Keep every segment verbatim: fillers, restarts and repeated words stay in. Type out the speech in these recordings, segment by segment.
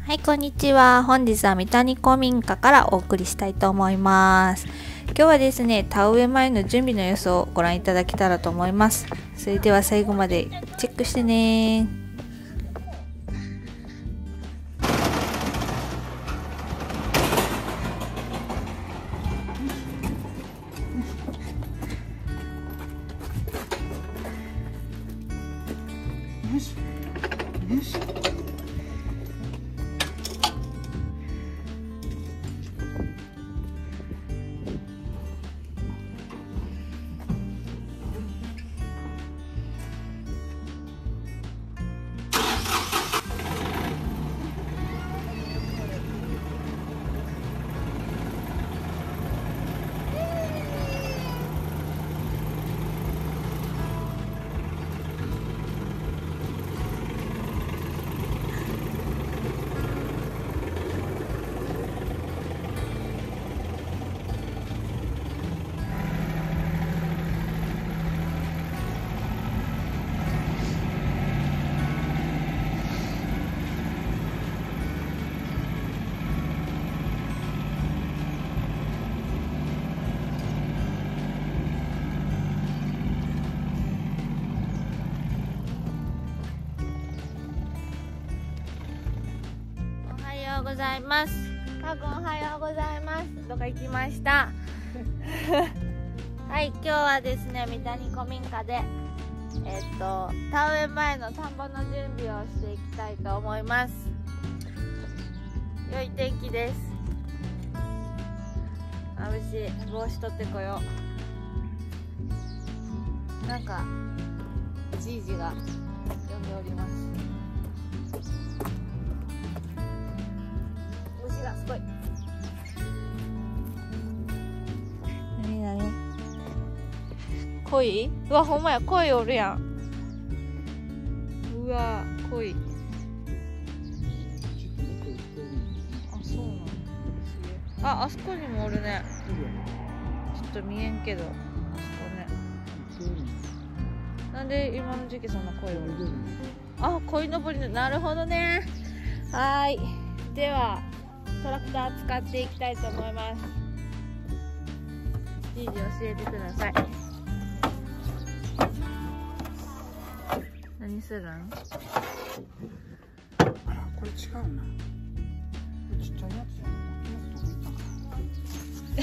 はい、こんにちは。本日は三谷古民家からお送りしたいと思います。今日はですね、田植え前の準備の様子をご覧いただけたらと思います。それでは最後までチェックしてね。 よしよし。 おはようございます。かぐんおはようございます。どこか行きましたはい、今日はですね、三谷古民家でえっと田植え前の田んぼの準備をしていきたいと思います。良い天気です。眩しい。帽子取ってこよう。なんかじいじが呼んでおります。虫がすごい。なになに？鯉？うわ、ほんまや、鯉おるやん。うわ、鯉。あ、そうなの。あ、あそこにもおるね。ちょっと見えんけど、あそこね。なんで今の時期そんな鯉おる？あ、鯉のぼりの、なるほどね。はーい。ではトラクター使っていきたいと思います。じいじ教えてください。何するん？ あら、これ違うな。これちっちゃいやつやな。もっと見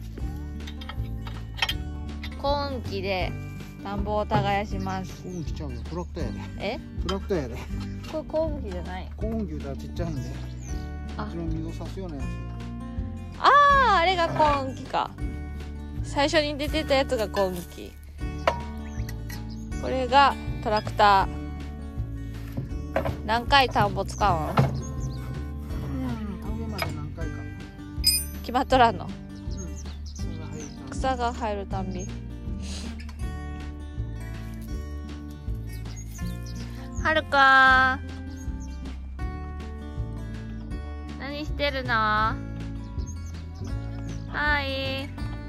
たか。 耕運機で田んぼを耕します。 耕運機ちゃうよ。トラクターやで。 え？ トラクターやで。 これ耕運機じゃない？ 耕運機だちっちゃいんで。 あ、 こちら水を差すようなやつ。 あー、あれが耕運機か。最初に出てたやつが耕運機。これがトラクター。何回田んぼ使うん？ うん、田植えまで何回か。 決まっとらんの？ うん。それが入るか。 草が入るたんび。はるかー、何してるの？はい。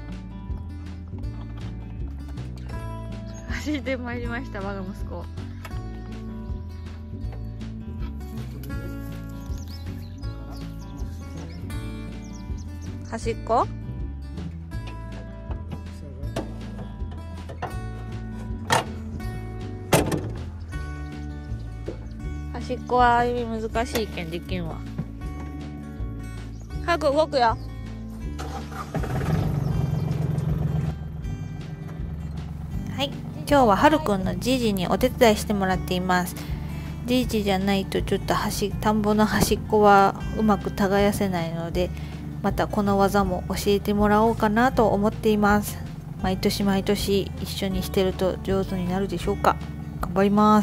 走ってまいりました、我が息子。端っこ？端っこはある意味難しいけんできんわ。早く動くよ。はい、今日ははるくんのじいじにお手伝いしてもらっています。じいじじゃないとちょっと端田んぼの端っこはうまく耕せないので、またこの技も教えてもらおうかなと思っています。毎年毎年一緒にしてると上手になるでしょうか。頑張ります。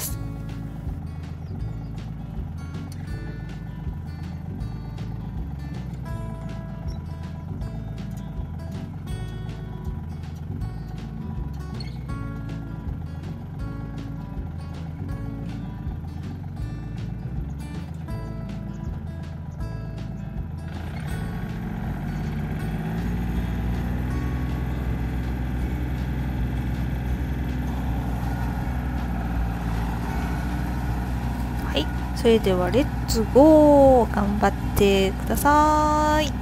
それではレッツゴー、頑張ってください。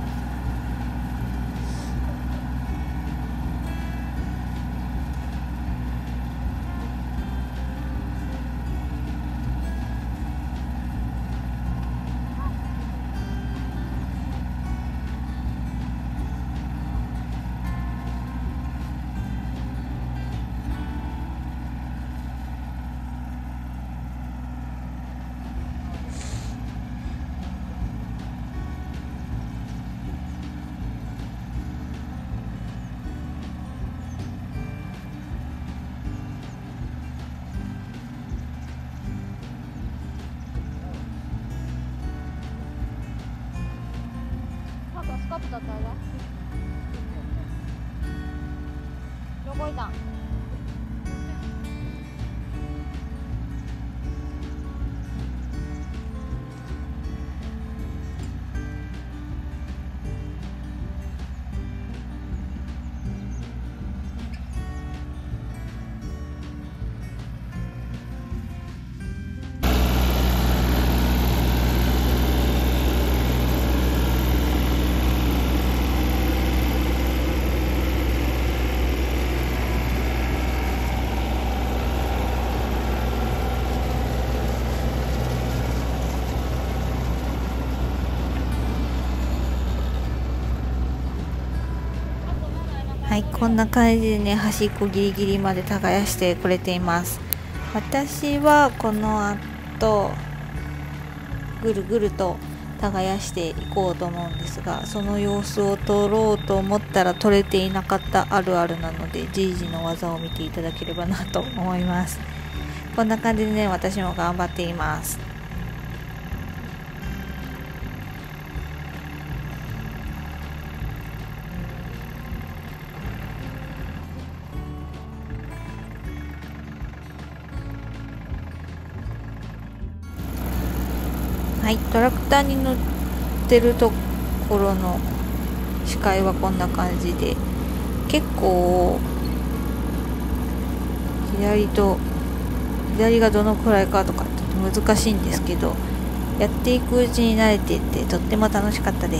スコップだったらね。どこいたん？はい、こんな感じでね、端っこギリギリまで耕してくれています。私はこの後ぐるぐると耕していこうと思うんですが、その様子を撮ろうと思ったら撮れていなかったあるあるなので、じいじの技を見ていただければなと思います。こんな感じでね、私も頑張っています。はい、トラクターに乗ってるところの視界はこんな感じで、結構左と左がどのくらいかとかって難しいんですけど、やっていくうちに慣れていってとっても楽しかったです。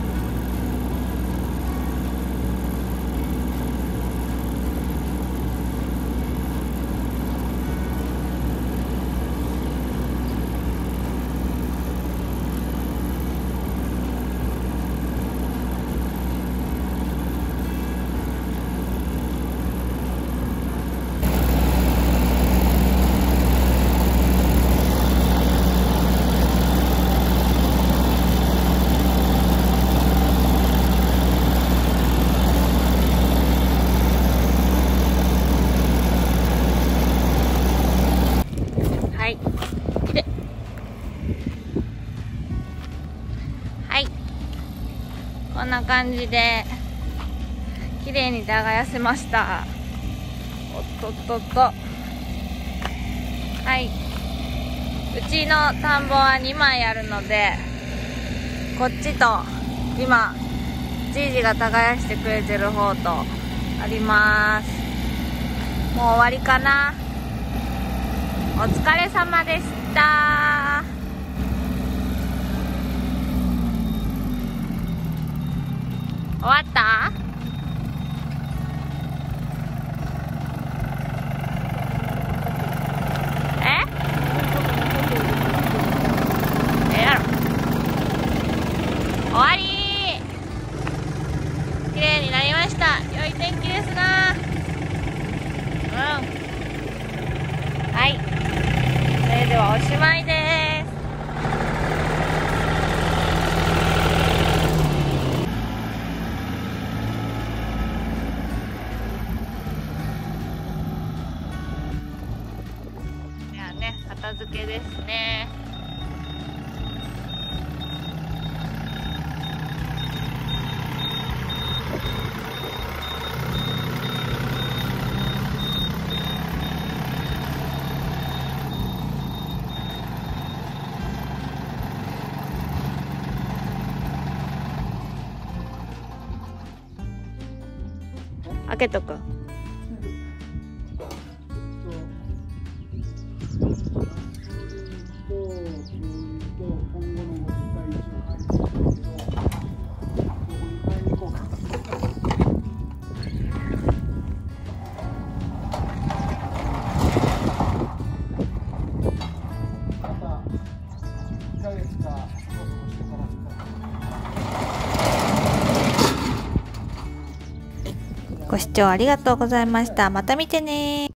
こんな感じで綺麗に耕せました。おっとっとっと。はい、うちの田んぼはにまいあるので、こっちと今じいじが耕してくれてる方とあります。もう終わりかな。お疲れ様でした。終わった？え？ええやろ。終わりー。綺麗になりました。良い天気ですな。うん。はい。それではおしまいです。片付けですね。開けとく。 ご視聴ありがとうございました。また見てね。